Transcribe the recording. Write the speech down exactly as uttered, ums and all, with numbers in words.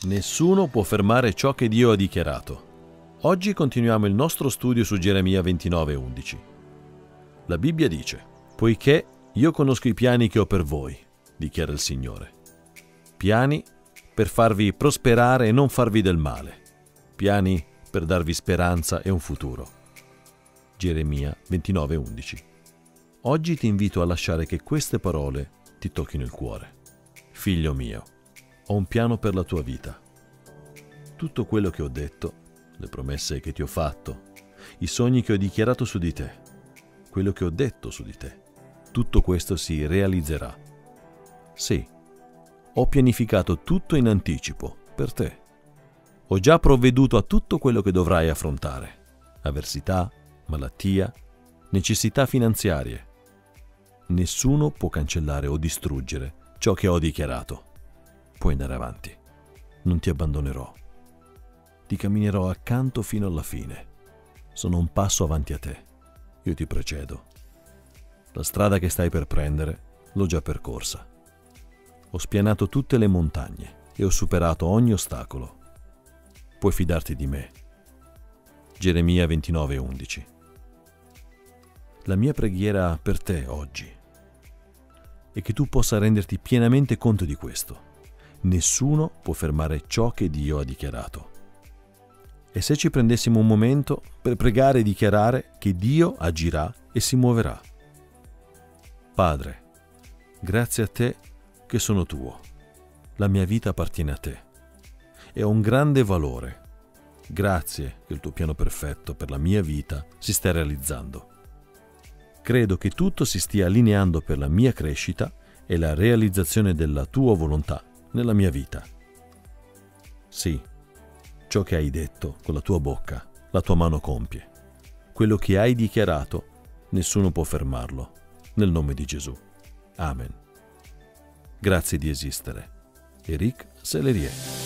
Nessuno può fermare ciò che Dio ha dichiarato. Oggi continuiamo il nostro studio su Geremia ventinove undici. La Bibbia dice: «Poiché io conosco i piani che ho per voi», dichiara il Signore. Piani per farvi prosperare e non farvi del male. Piani per darvi speranza e un futuro. Geremia ventinove undici. Oggi ti invito a lasciare che queste parole ti tocchino il cuore. Figlio mio, ho un piano per la tua vita. Tutto quello che ho detto, le promesse che ti ho fatto, i sogni che ho dichiarato su di te, quello che ho detto su di te, tutto questo si realizzerà. Sì, ho pianificato tutto in anticipo per te. Ho già provveduto a tutto quello che dovrai affrontare: avversità, malattia, necessità finanziarie. Nessuno può cancellare o distruggere ciò che ho dichiarato. Puoi andare avanti. Non ti abbandonerò. Ti camminerò accanto fino alla fine. Sono un passo avanti a te. Io ti precedo. La strada che stai per prendere l'ho già percorsa. Ho spianato tutte le montagne e ho superato ogni ostacolo. Puoi fidarti di me. Geremia ventinove undici. La mia preghiera per te oggi è che tu possa renderti pienamente conto di questo. Nessuno può fermare ciò che Dio ha dichiarato. E se ci prendessimo un momento per pregare e dichiarare che Dio agirà e si muoverà. Padre, grazie a te che sono tuo. La mia vita appartiene a te e ho un grande valore. Grazie che il tuo piano perfetto per la mia vita si sta realizzando. Credo che tutto si stia allineando per la mia crescita e la realizzazione della tua volontà nella mia vita. Sì, ciò che hai detto con la tua bocca, la tua mano compie. Quello che hai dichiarato, nessuno può fermarlo. Nel nome di Gesù. Amen. Grazie di esistere. Eric Sellerie.